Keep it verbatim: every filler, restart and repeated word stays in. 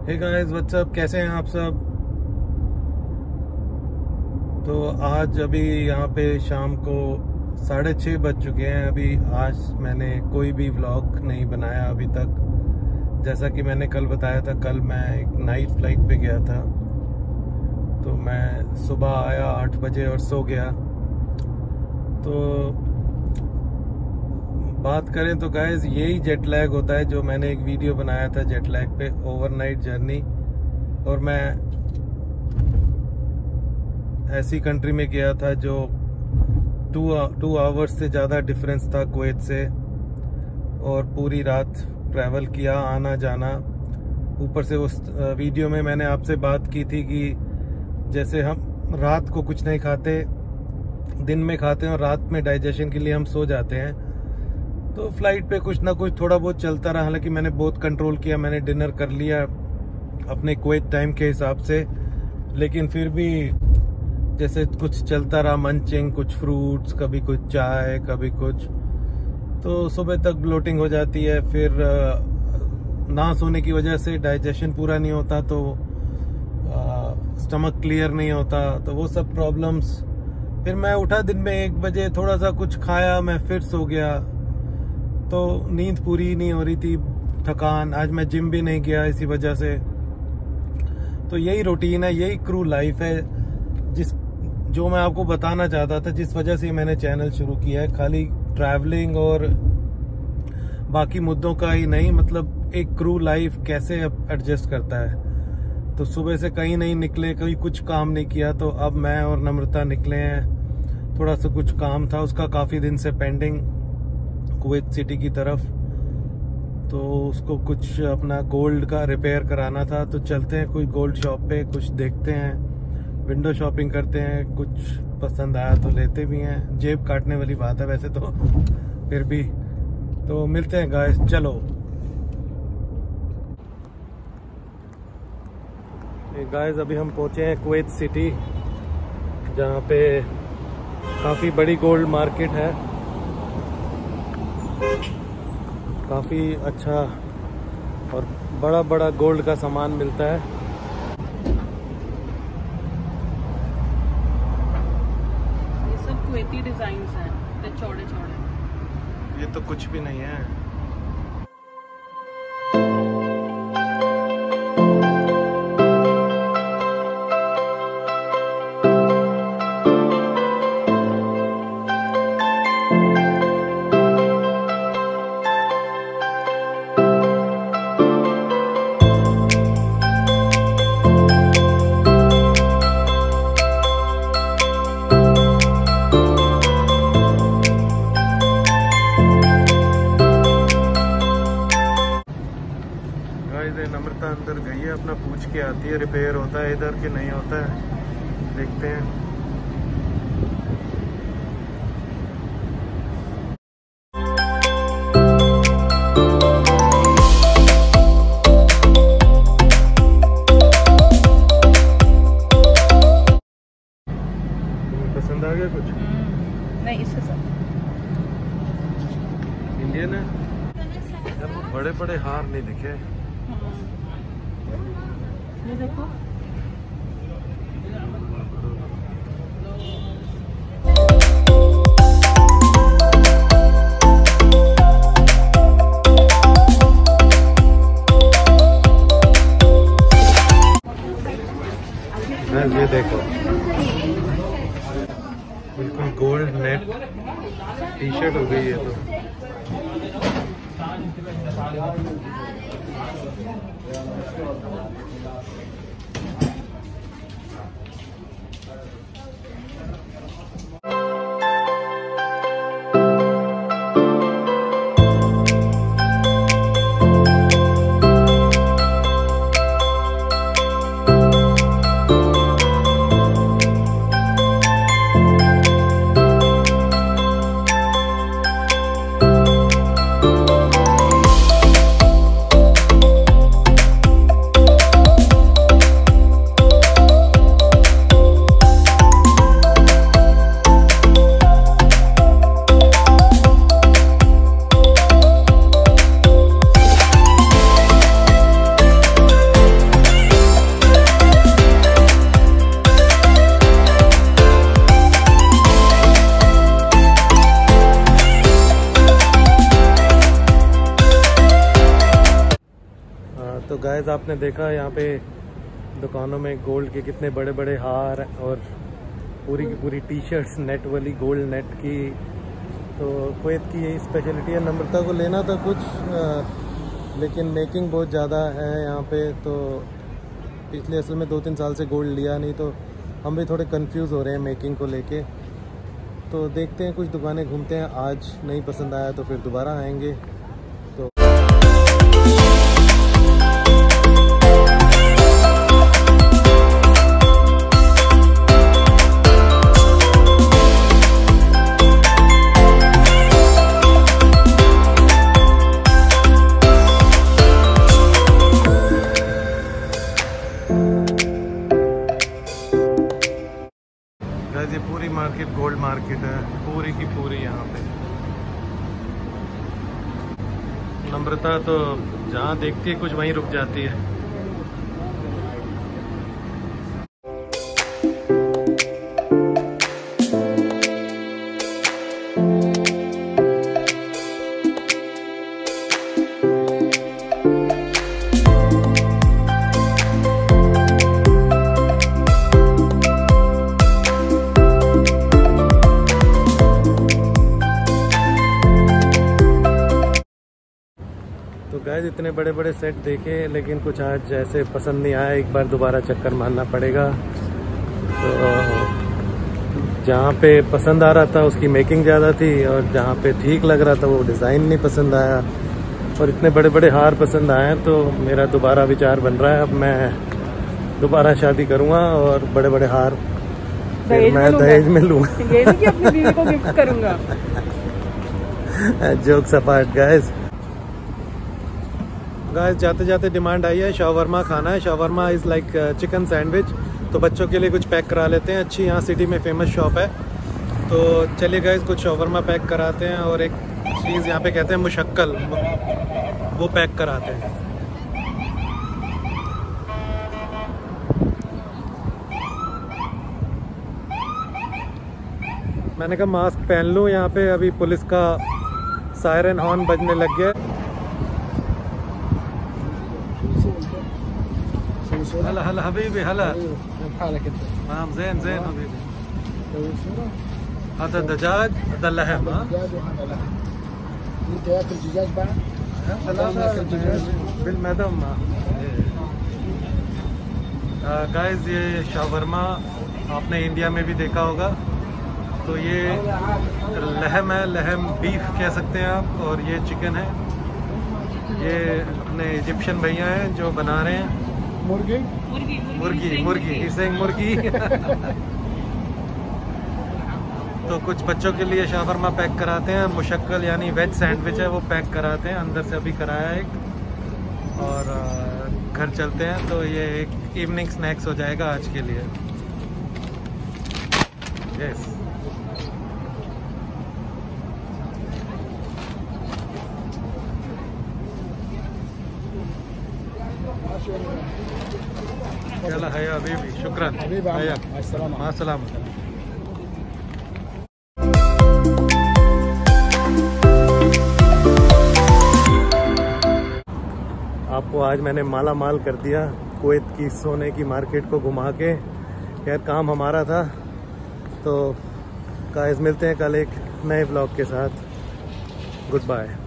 Hey guys what's up, कैसे हैं आप सब। तो आज अभी यहाँ पे शाम को साढ़े छः बज चुके हैं। अभी आज मैंने कोई भी व्लॉग नहीं बनाया अभी तक। जैसा कि मैंने कल बताया था, कल मैं एक नाइट फ्लाइट पे गया था, तो मैं सुबह आया आठ बजे और सो गया। तो बात करें तो गाइस यही जेट लैग होता है, जो मैंने एक वीडियो बनाया था जेट लैग पे, ओवरनाइट जर्नी। और मैं ऐसी कंट्री में गया था जो टू टू आवर्स से ज़्यादा डिफरेंस था कुवैत से, और पूरी रात ट्रैवल किया आना जाना। ऊपर से उस वीडियो में मैंने आपसे बात की थी कि जैसे हम रात को कुछ नहीं खाते, दिन में खाते हैं और रात में डाइजेशन के लिए हम सो जाते हैं। तो फ्लाइट पे कुछ ना कुछ थोड़ा बहुत चलता रहा। हालांकि मैंने बहुत कंट्रोल किया, मैंने डिनर कर लिया अपने कुवैत टाइम के हिसाब से, लेकिन फिर भी जैसे कुछ चलता रहा, मंचिंग, कुछ फ्रूट्स, कभी कुछ चाय, कभी कुछ, तो सुबह तक ब्लोटिंग हो जाती है। फिर ना सोने की वजह से डाइजेशन पूरा नहीं होता, तो स्टमक क्लियर नहीं होता, तो वो सब प्रॉब्लम्स। फिर मैं उठा दिन में एक बजे, थोड़ा सा कुछ खाया, मैं फिर सो गया, तो नींद पूरी नहीं हो रही थी, थकान। आज मैं जिम भी नहीं गया इसी वजह से। तो यही रूटीन है, यही क्रू लाइफ है, जिस जो मैं आपको बताना चाहता था, जिस वजह से मैंने चैनल शुरू किया है। खाली ट्रैवलिंग और बाकी मुद्दों का ही नहीं, मतलब एक क्रू लाइफ कैसे एडजस्ट करता है। तो सुबह से कहीं नहीं निकले, कोई कुछ काम नहीं किया, तो अब मैं और नम्रता निकले हैं। थोड़ा सा कुछ काम था उसका काफ़ी दिन से पेंडिंग, कुवैत सिटी की तरफ, तो उसको कुछ अपना गोल्ड का रिपेयर कराना था। तो चलते हैं कोई गोल्ड शॉप पे, कुछ देखते हैं, विंडो शॉपिंग करते हैं, कुछ पसंद आया तो लेते भी हैं। जेब काटने वाली बात है वैसे तो, फिर भी। तो मिलते हैं गाइस, चलो। गाइस अभी हम पहुंचे हैं कुवैत सिटी, जहाँ पे काफ़ी बड़ी गोल्ड मार्केट है, काफ़ी अच्छा और बड़ा बड़ा गोल्ड का सामान मिलता है। ये सब कुवैती डिजाइन्स हैं, तो चौड़े चौड़े। ये तो कुछ भी नहीं है। नम्रता अंदर गई है, अपना पूछ के आती है रिपेयर होता है इधर कि नहीं होता है, देखते हैं। तुम्हें पसंद आ गया कुछ? नहीं, इसके साथ इंडियन है यार, वो बड़े बड़े हार नहीं दिखे। ये देखो, ये देखो, बिल्कुल गोल्ड नेट टी शर्ट हो गई है। तो तो गाइस आपने देखा यहाँ पे दुकानों में गोल्ड के कितने बड़े बड़े हार और पूरी की पूरी टी शर्ट्स नेट वाली गोल्ड नेट की। तो कुवैत की यही स्पेशलिटी है। नम्रता को लेना था कुछ आ, लेकिन मेकिंग बहुत ज़्यादा है यहाँ पे, तो पिछले असल में दो तीन साल से गोल्ड लिया नहीं, तो हम भी थोड़े कंफ्यूज हो रहे हैं मेकिंग को लेके। तो देखते हैं, कुछ दुकानें घूमते हैं, आज नहीं पसंद आया तो फिर दोबारा आएंगे। तो ये पूरी मार्केट गोल्ड मार्केट है, पूरी की पूरी। यहाँ पे नम्रता तो जहाँ देखती है कुछ वहीं रुक जाती है। तो गाइस इतने बड़े बड़े सेट देखे, लेकिन कुछ आज जैसे पसंद नहीं आया, एक बार दोबारा चक्कर मारना पड़ेगा। तो जहाँ पे पसंद आ रहा था उसकी मेकिंग ज़्यादा थी, और जहाँ पे ठीक लग रहा था वो डिज़ाइन नहीं पसंद आया, और इतने बड़े बड़े हार पसंद आए। तो मेरा दोबारा विचार बन रहा है, अब मैं दोबारा शादी करूँगा और बड़े बड़े हार फिर मैं दहेज में लूँगा। ये नहीं कि अपनी बीवी को गिफ्ट करूँगा। Jokes apart guys. गाइस जाते जाते डिमांड आई है शावरमा खाना है। Shawarma is like chicken sandwich, तो बच्चों के लिए कुछ पैक करा लेते हैं। अच्छी यहाँ सिटी में फेमस शॉप है, तो चलिए गाइस कुछ शावरमा पैक कराते हैं। और एक चीज़ यहाँ पे कहते हैं मुशक्कल, वो पैक कराते हैं। मैंने कहा मास्क पहन लूँ, यहाँ पे अभी पुलिस का सायरन हॉर्न बजने लग गया। هلا هلا حبيبي هلا حالك انت تمام زين زين حبيبي هذا الدجاج هذا اللحم ها دجاج وهذا لحم انت ياكل دجاج بعد؟ بالمدام गाइस ये शावरमा आपने इंडिया में भी देखा होगा। तो ये लहम है, लहम बीफ कह सकते हैं आप, और ये चिकन है। ये अपने इजिप्शियन भैया हैं जो बना रहे हैं। मुर्गी मुर्गी मुर्गी मुर्गी इसे मुर्गी। तो कुछ बच्चों के लिए शावरमा पैक कराते हैं। मुशक्कल यानी वेज सैंडविच है, वो पैक कराते हैं। अंदर से अभी कराया एक, और घर चलते हैं। तो ये एक इवनिंग स्नैक्स हो जाएगा आज के लिए। यस चला है अभी भी शुक्रान। अस्सलाम। आपको आज मैंने माला माल कर दिया कुवैत की सोने की मार्केट को घुमा के। खैर काम हमारा था। तो गाइस मिलते हैं कल एक नए ब्लॉग के साथ। Good bye.